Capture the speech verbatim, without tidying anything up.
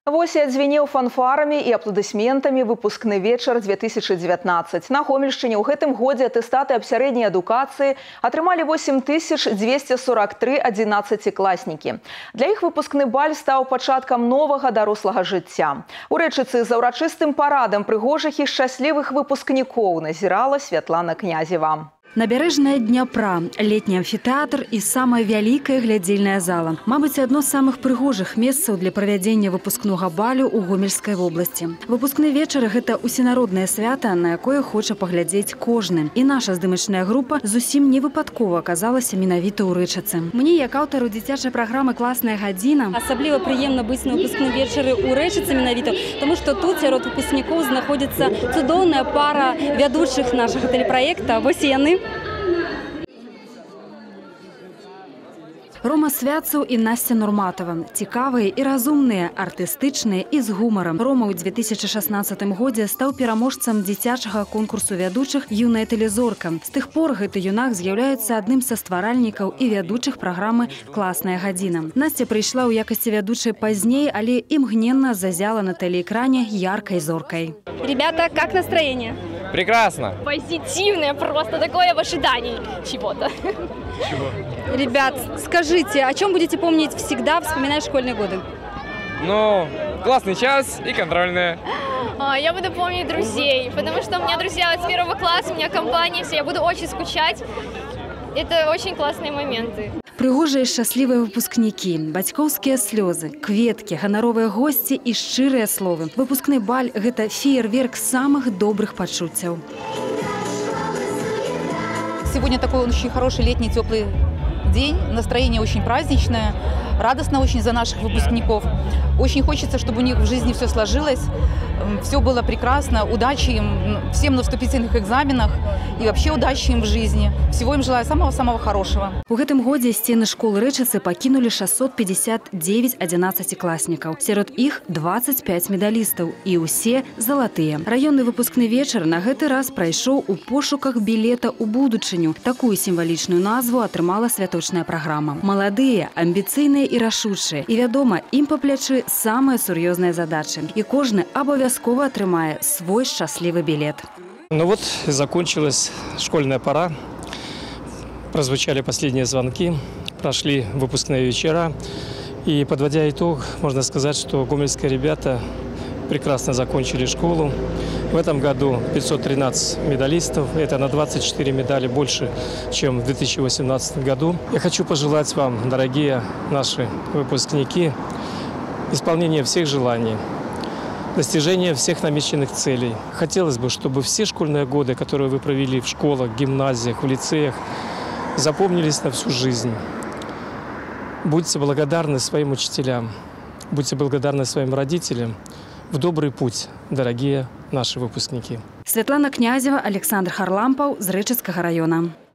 Вось і адзвенеў фанфарамі і апладысментамі выпускны вечар две тысячи девятнадцать. На Гомельшчыне ў гэтым годзе атэстаты аб сярэдняй адукацыі атрымалі восемь тысяч двести сорок три адзінаццацікласнікі. Для іх выпускны баль стаў пачаткам новага дарослага жыцця. У Рэчыцы за ўрачыстым парадам прыгожых і шчаслівых выпускнікоў назірала Святлана Князева. Набярэжная Дняпра, летні амфітэатр і самая вялікая глядзельная зала. Мабыць, адно з самых прыгожых месцаў для правядзення выпускнога балю ў Гомельскай вобласці. Выпускны вечар – гэта усенароднае свята, на якое хоча паглядзець кожны. І наша здымачная група зусім не выпадкова аказалася менавіта ў Рэчыцы. Мне, як аўтару дзіцячай праграмы «Класная гадзіна», асабліва прыемна быць на выпускным вечары ў Рэчыцы менавіта, тому што тут сярод выпускнікоў знаходзіцца цудоўная пара вядучых нашага тэлепраекта. Вось і яны. Рома Святцаў і Настя Нурматова. Цікавыя і разумныя, артыстычныя і з гумарам. Рома ў две тысячи шаснаццатым годзе стаў пераможцам дзіцячага конкурсу вядучых «Юная тэлезорка». З тых пор гэты юнак з'яўляецца адным са стваральнікаў і вядучых праграмы «Класная гадзіна». Настя прыйшла ў якасці вядучай пазней, але імгненна зазяла на тэлеэкране яркай зоркай. Ребята, как настроение? Прекрасно. Позитивное просто, такое в ожидании чего-то. Чего? Ребят, скажите, о чем будете помнить всегда, вспоминая школьные годы? Ну, классный час и контрольные. Я буду помнить друзей, потому что у меня друзья с первого класса, у меня компания, все, я буду очень скучать. Это очень классные моменты. Прыгожыя шчаслівыя выпускнікі, бацькоўскія слёзы, кветкі, ганаровыя госці і шчырыя словы. Выпускны баль – гэта феерверк самых добрых пачуццяў. Сегодня такой очень хороший летний теплый день, настроение очень праздничное, радостно очень за наших выпускников. Очень хочется, чтобы у них в жизни все сложилось, все было прекрасно, удачи им всем на вступительных экзаменах и вообще удачи им в жизни. Всего им желаю самого-самого хорошего. У гэтым годзе сцены школы Рэчыцы пакінулі шестьсот пятьдесят девять адзінаццацікласнікаў. Сярод іх двадцать пять медалістаў і ўсе залатыя. Раённы выпускны вечар на гэты раз прайшоў у пошуках білета ў будучыню. Такую сімвалічную назву атрымала святочная праграма. Маладыя, амбіцыйныя і рашучыя. І вядома, ім па плячы самыя сур'ёзныя задачы. І кожны абавязкова атрымае свой шчаслівы білет. Ну вот, закончилась школьная пора. Прозвучали последние звонки, прошли выпускные вечера. И, подводя итог, можно сказать, что гомельские ребята прекрасно закончили школу. В этом году пятьсот тринадцать медалистов. Это на двадцать четыре медали больше, чем в две тысячи восемнадцатом году. Я хочу пожелать вам, дорогие наши выпускники, исполнения всех желаний, достижения всех намеченных целей. Хотелось бы, чтобы все школьные годы, которые вы провели в школах, гимназиях, в лицеях, запомнились на всю жизнь. Будьте благодарны своим учителям, будьте благодарны своим родителям. В добрый путь, дорогие наши выпускники. Святлана Князева, Александр Харлампаў з Рэчыцкага района.